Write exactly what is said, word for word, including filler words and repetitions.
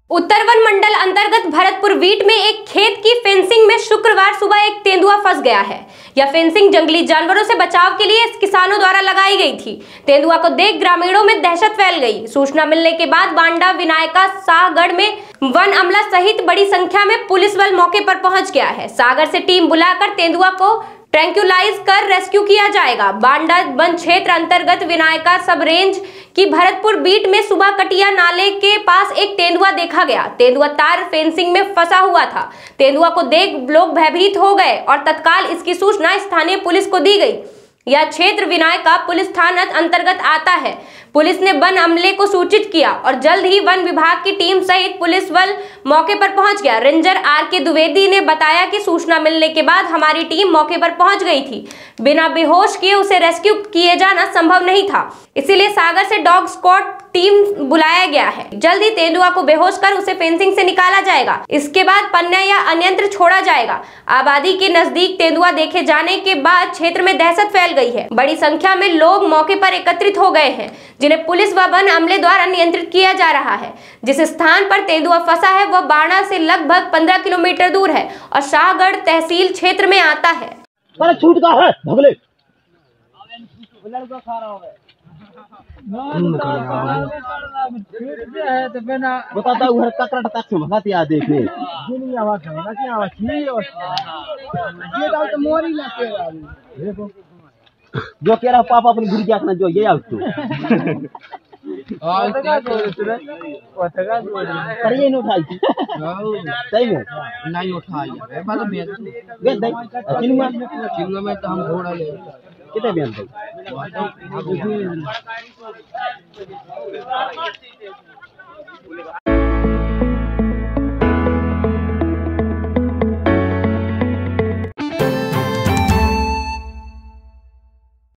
उत्तरवन मंडल अंतर्गत भरतपुर वीट में एक खेत की फेंसिंग में शुक्रवार सुबह एक तेंदुआ फंस गया है। यह फेंसिंग जंगली जानवरों से बचाव के लिए किसानों द्वारा लगाई गई थी। तेंदुआ को देख ग्रामीणों में दहशत फैल गई। सूचना मिलने के बाद बांडा विनायका शाहगढ़ में वन अमला सहित बड़ी संख्या में पुलिस बल मौके पर पहुंच गया है। सागर से टीम बुलाकर तेंदुआ को ट्रैंक्यूलाइज कर रेस्क्यू किया जाएगा। बांडा वन क्षेत्र अंतर्गत विनायका सब रेंज की भरतपुर बीट में सुबह कटिया नाले के पास एक तेंदुआ देखा गया। तेंदुआ तार फेंसिंग में फंसा हुआ था। तेंदुआ को देख लोग भयभीत हो गए और तत्काल इसकी सूचना स्थानीय पुलिस को दी गई। यह क्षेत्र विनायका पुलिस थाना अंतर्गत आता है। पुलिस ने वन अमले को सूचित किया और जल्द ही वन विभाग की टीम सहित पुलिस बल मौके पर पहुंच गया। रेंजर आर के द्विवेदी ने बताया कि सूचना मिलने के बाद हमारी टीम मौके पर पहुंच गई थी। बिना बेहोश किए उसे रेस्क्यू किए जाना संभव नहीं था, इसीलिए सागर से डॉग स्क्वाड टीम बुलाया गया है। जल्द ही तेंदुआ को बेहोश कर उसे फेंसिंग से निकाला जाएगा। इसके बाद पन्ना या अन्यत्र छोड़ा जाएगा। आबादी के नजदीक तेंदुआ देखे जाने के बाद क्षेत्र में दहशत फैल गई है। बड़ी संख्या में लोग मौके पर एकत्रित हो गए हैं, जिन्हें पुलिस व वन अमले द्वारा नियंत्रित किया जा रहा है। जिस स्थान पर तेंदुआ फंसा है वह बाणा से लगभग पंद्रह किलोमीटर दूर है और शाहगढ़ तहसील क्षेत्र में आता है। छूट का है भगले बताता हूँ ककड़ा तक से भगाते आ देखे आवाज है ना आवाज ये डाल तो मोरी ना देखो जो कह रहा पापा अपनी गुड़ी जाना जो ये आउट करिए नहीं उठाई सही में नहीं उठाई है बात में बेच दे चिन्ह चिन्ह में तो हम घोड़ा ले कितने बेच दे